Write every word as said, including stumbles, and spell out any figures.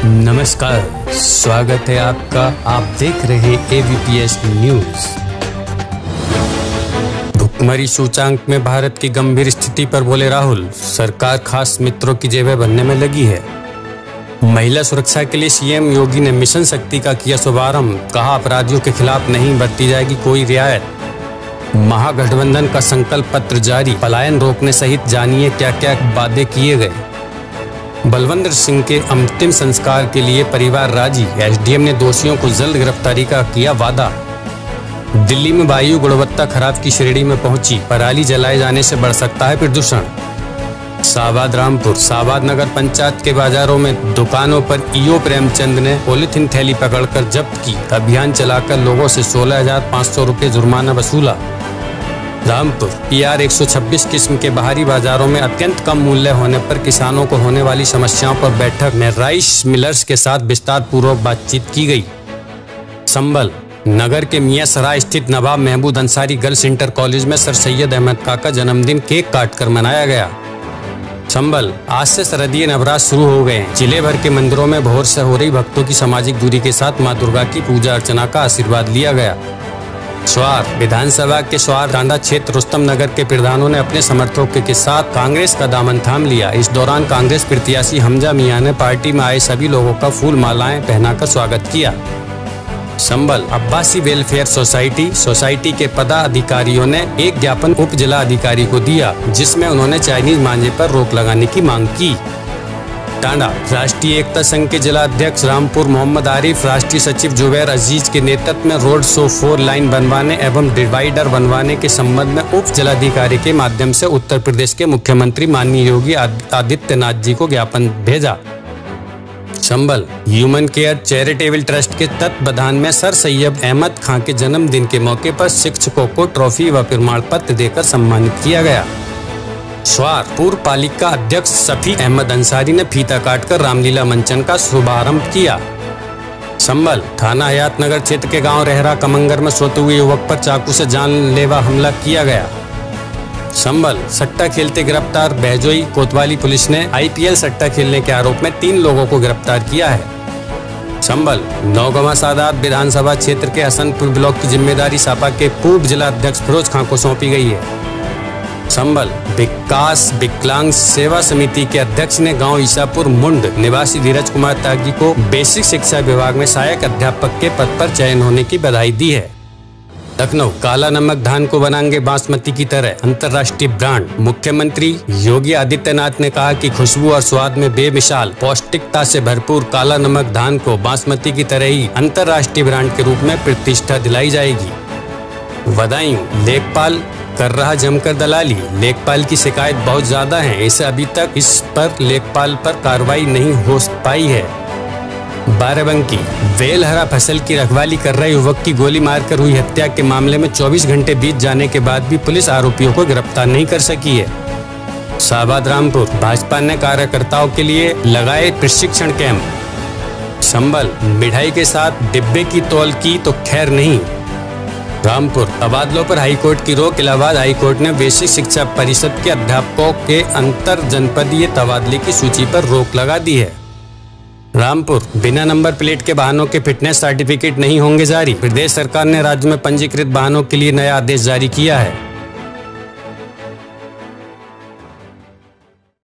नमस्कार, स्वागत है आपका। आप देख रहे हैं A B P S news. भुखमरी सूचांक में भारत की गंभीर स्थिति पर बोले राहुल, सरकार खास मित्रों की जेबें भरने में लगी है। महिला सुरक्षा के लिए सी एम योगी ने मिशन शक्ति का किया शुभारंभ, कहा अपराधियों के खिलाफ नहीं बरती जाएगी कोई रियायत। महागठबंधन का संकल्प पत्र जारी, पलायन रोकने सहित जानिए क्या क्या वादे किए गए। बलवंत सिंह के अंतिम संस्कार के लिए परिवार राजी, एस डी एम ने दोषियों को जल्द गिरफ्तारी का किया वादा। दिल्ली में वायु गुणवत्ता खराब की श्रेणी में पहुंची, पराली जलाए जाने से बढ़ सकता है प्रदूषण। शाहबाद रामपुर शाहबाद नगर पंचायत के बाजारों में दुकानों पर ईओ प्रेमचंद ने पॉलीथीन थैली पकड़कर जब्त की। अभियान चलाकर लोगों से सोलह हजार पाँच सौ रुपये जुर्माना वसूला। रामपुर पी आर एक सौ छब्बीस किस्म के बाहरी बाजारों में अत्यंत कम मूल्य होने पर किसानों को होने वाली समस्याओं पर बैठक में राइस मिलर्स के साथ विस्तार पूर्वक बातचीत की गई। संभल नगर के मियां सराय स्थित Nawab Mahmood Ansari girls inter college में सर सैयद अहमद खां का जन्मदिन केक काटकर मनाया गया। संभल आज से शरदीय नवरात्र शुरू हो गए। जिले भर के मंदिरों में भोर से हो रही भक्तों की सामाजिक दूरी के साथ मां दुर्गा की पूजा अर्चना का आशीर्वाद लिया गया। स्वार विधानसभा के स्वार टांडा क्षेत्र रुस्तम नगर के प्रधानों ने अपने समर्थकों के साथ कांग्रेस का दामन थाम लिया। इस दौरान कांग्रेस प्रत्याशी हमजा मियां ने पार्टी में आए सभी लोगों का फूल मालाएं पहनाकर स्वागत किया। Sambhal Abbasi welfare society society के पदाधिकारियों ने एक ज्ञापन उप जिला अधिकारी को दिया, जिसमें उन्होंने चाइनीज मांझे पर रोक लगाने की मांग की। टांडा राष्ट्रीय एकता संघ के जिला अध्यक्ष रामपुर मोहम्मद आरिफ, राष्ट्रीय सचिव जुबैर अजीज के नेतृत्व में रोड शो फोर लाइन बनवाने एवं डिवाइडर बनवाने के संबंध में उप जिलाधिकारी के माध्यम से उत्तर प्रदेश के मुख्यमंत्री माननीय योगी आदित्यनाथ जी को ज्ञापन भेजा। Sambhal human care charitable trust के तत्वावधान में सर सैयद अहमद खां के जन्मदिन के मौके पर शिक्षकों को ट्रॉफी व प्रमाण पत्र देकर सम्मानित किया गया। स्वार पूर्व पालिका अध्यक्ष सफी अहमद अंसारी ने फीता काटकर रामलीला मंचन का शुभारंभ किया। संभल थाना हयात नगर क्षेत्र के गांव रेहरा कमंगर में सोते हुए युवक पर चाकू से जानलेवा हमला किया गया। संभल सट्टा खेलते गिरफ्तार बहजोई कोतवाली पुलिस ने आई पी एल सट्टा खेलने के आरोप में तीन लोगों को गिरफ्तार किया है। संभल नौगवा सादात विधानसभा क्षेत्र के हसनपुर ब्लॉक की जिम्मेदारी सपा के पूर्व जिला अध्यक्ष फिरोज खां को सौंपी गई है। संभल विकास विकलांग सेवा समिति के अध्यक्ष ने गांव ईसापुर मुंड निवासी धीरज कुमार त्यागी को बेसिक शिक्षा विभाग में सहायक अध्यापक के पद पर चयन होने की बधाई दी है। लखनऊ काला नमक धान को बनाएंगे बासमती की तरह अंतर्राष्ट्रीय ब्रांड। मुख्यमंत्री योगी आदित्यनाथ ने कहा कि खुशबू और स्वाद में बेमिसाल पौष्टिकता से भरपूर काला नमक धान को बासमती की तरह ही अंतर्राष्ट्रीय ब्रांड के रूप में प्रतिष्ठा दिलाई जाएगी। बधाई लेखपाल कर रहा जमकर दलाली, लेखपाल की शिकायत बहुत ज्यादा है, इसे अभी तक इस पर लेखपाल पर कार्रवाई नहीं हो पाई है। बाराबंकी बेलहरा फसल की रखवाली कर रहे युवक की गोली मारकर हुई हत्या के मामले में चौबीस घंटे बीत जाने के बाद भी पुलिस आरोपियों को गिरफ्तार नहीं कर सकी है। शाहबाद रामपुर भाजपा ने कार्यकर्ताओं के लिए लगाए प्रशिक्षण कैंप। संभल मिठाई के साथ डिब्बे की तौल की तो खैर नहीं। रामपुर तबादलों पर हाईकोर्ट की रोक, इलाहाबाद हाईकोर्ट ने बेसिक शिक्षा परिषद के अध्यापकों के अंतर जनपदीय तबादले की सूची पर रोक लगा दी है। रामपुर बिना नंबर प्लेट के वाहनों के फिटनेस सर्टिफिकेट नहीं होंगे जारी। प्रदेश सरकार ने राज्य में पंजीकृत वाहनों के लिए नया आदेश जारी किया है।